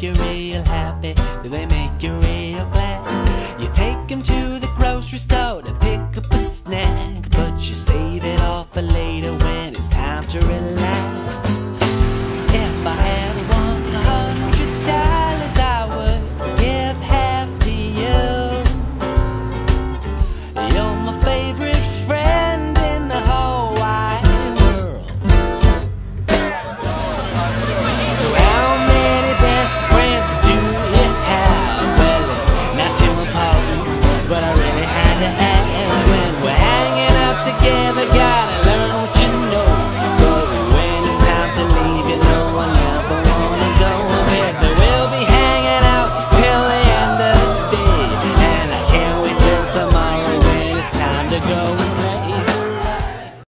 you real happy? Do they make you real glad? You take them to the grocery store to pick up a snack, but you save it all for